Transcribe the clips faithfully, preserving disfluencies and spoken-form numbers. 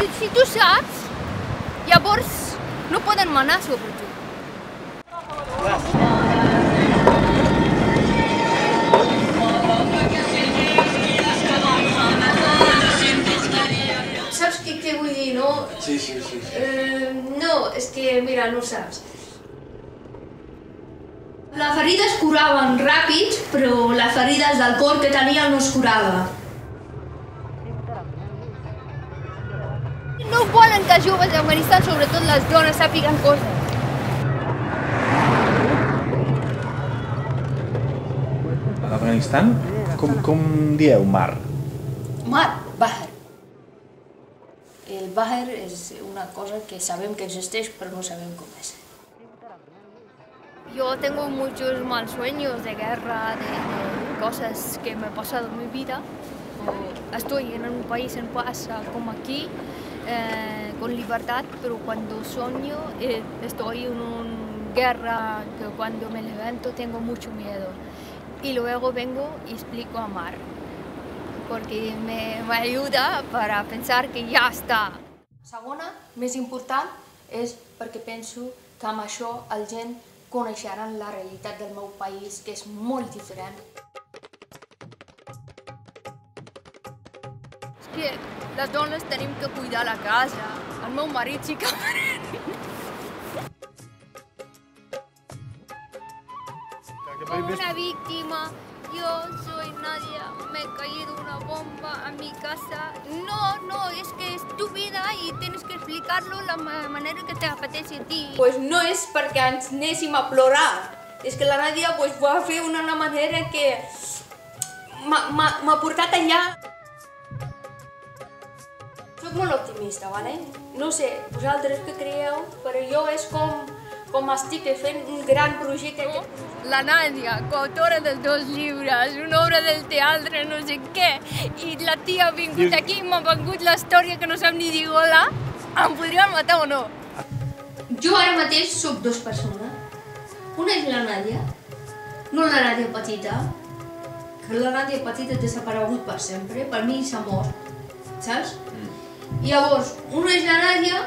tu, si tu saps, llavors no poden manar sobre tu. Saps què, què vull dir, no? Sí, sí, sí. sí. Eh, no, és que, mira, no saps. Les ferides curaven ràpid, però les ferides del cor que tenia no es curava. No volen que els joves d'Afganistan, sobretot les dones, sàpiguen coses. A l'Afganistan, com, com dieu mar? Mar, Bahr. El Bahr és una cosa que sabem que existeix, però no sabem com és. Yo tengo muchos mal sueños de guerra, de, de cosas que me han pasado en mi vida. Estoy en un país en paz como aquí, eh, con libertad, pero cuando sueño eh, estoy en una guerra que cuando me levanto tengo mucho miedo. Y luego vengo y explico a Mar, porque me, me ayuda para pensar que ja està. Segona, més important, és perquè penso que amb això el gent coneixeran la realitat del meu país, que és molt diferent. És que les dones tenim que cuidar la casa. El meu marit sí que Como una víctima, yo soy Nadia, me he caído una bomba a mi casa. No, no, es que es tu vida y tienes que explicarlo de la manera que te apetece a ti. Pues no és perquè ens anéssim a plorar, és que la Nàdia pues, va fer una manera que m'ha portat allà. Soc molt optimista, ¿vale? No sé, vosaltres què creieu, però jo és com, com estic fent un gran projecte. No? La Nadia, coautora dels dos llibres, una obra del teatre, no sé què, i la tia ha vingut aquí i m'ha vengut la història que no sap ni dir hola, em podrien matar o no? Jo ara mateix sóc dues persones. Una és la Nàdia, no la Nàdia petita, que la Nàdia petita ha desaparegut per sempre, per mi s'ha mort, saps? I llavors, una és la Nàdia,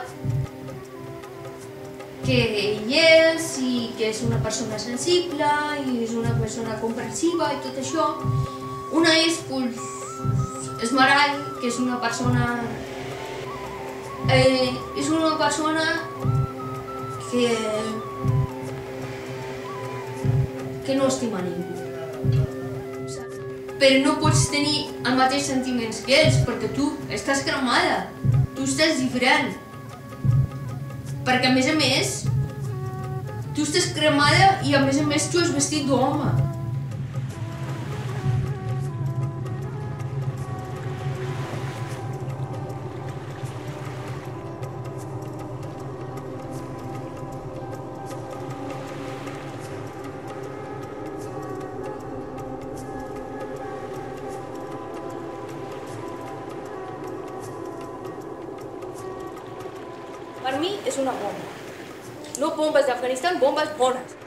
que hi és i que és una persona sensible i és una persona comprensiva i tot això. Una és, pues, Esmeral, que és una persona... Eh, és una persona que... que no estima ningú. Però no pots tenir els mateixos sentiments que ells, perquè tu estàs cremada, tu estàs diferent. Perquè, a més a més, tu estàs cremada i, a més a més, tu has vestit d'home. Per mi és una bomba. No bombes d'Afganistan, bombes bones.